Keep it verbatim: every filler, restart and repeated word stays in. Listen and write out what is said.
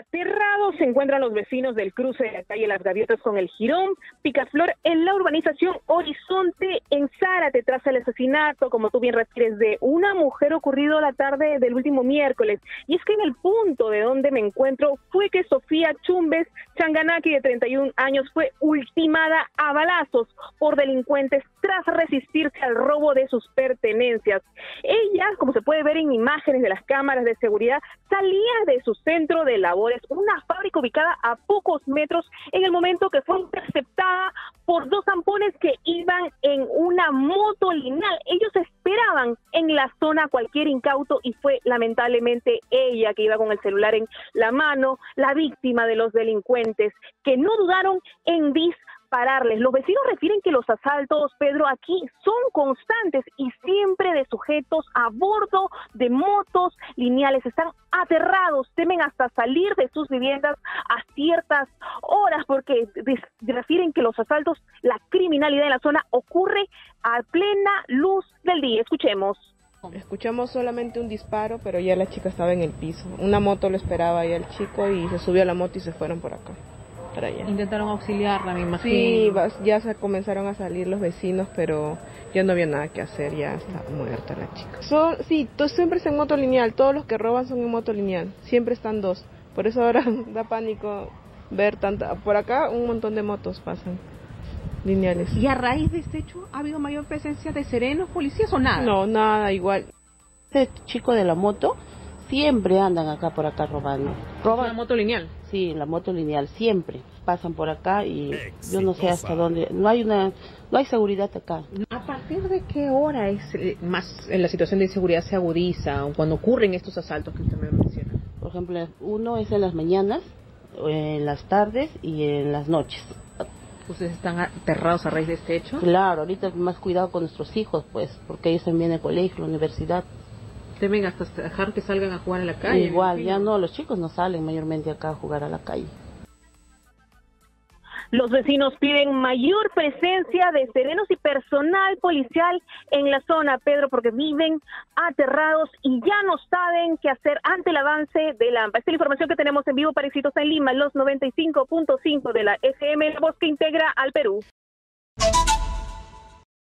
Aterrados se encuentran los vecinos del cruce de la calle Las Gaviotas con el Jirón Picaflor en la urbanización Horizonte en Zárate tras el asesinato, como tú bien refieres, de una mujer ocurrido la tarde del último miércoles. Y es que en el punto de donde me encuentro fue que Sofía Chumbes Changanaki, de treinta y un años, fue ultimada a balazos por delincuentes tras resistirse al robo de sus pertenencias. Ella, como se puede ver en imágenes de las cámaras de seguridad, salía de su centro de labores, una fábrica ubicada a pocos metros, en el momento que fue interceptada por dos zampones que iban en una moto lineal. Ellos esperaban en la zona cualquier incauto y fue lamentablemente ella, que iba con el celular en la mano, la víctima de los delincuentes, que no dudaron en dispararles. Los vecinos refieren que los asaltos, Pedro, aquí son constantes y siempre de sujetos a bordo de motos lineales. Están aterrados, temen hasta salir de sus viviendas a ciertas horas porque refieren que los asaltos, la criminalidad en la zona ocurre a plena luz del día. Escuchemos. Escuchamos solamente un disparo, pero ya la chica estaba en el piso. Una moto lo esperaba ahí al chico y se subió a la moto y se fueron por acá. Para allá. Intentaron auxiliarla, me imagino. Sí, ya se comenzaron a salir los vecinos, pero ya no había nada que hacer, ya está muerta la chica. Son, sí, siempre es en moto lineal, todos los que roban son en moto lineal, siempre están dos. Por eso ahora da pánico ver tanta, por acá un montón de motos pasan lineales. ¿Y a raíz de este hecho ha habido mayor presencia de serenos, policías o nada? No, nada, igual. Este chico de la moto siempre andan acá por acá robando. ¿Roban la moto lineal? Sí, la moto lineal, siempre pasan por acá y yo no sé hasta dónde, no hay una, no hay seguridad acá. ¿A partir de qué hora es eh, más en la situación de inseguridad se agudiza o cuando ocurren estos asaltos que usted me menciona? Por ejemplo, uno es en las mañanas, en las tardes y en las noches. ¿Ustedes están aterrados a raíz de este hecho? Claro, ahorita más cuidado con nuestros hijos, pues, porque ellos también en el colegio, la universidad. ¿Temen hasta dejar que salgan a jugar en la calle? Igual, ya no, los chicos no salen mayormente acá a jugar a la calle. Los vecinos piden mayor presencia de serenos y personal policial en la zona, Pedro, porque viven aterrados y ya no saben qué hacer ante el avance de la AMPA. Esta es la información que tenemos en vivo para Éxitos en Lima, los noventa y cinco punto cinco de la F M, la voz que integra al Perú.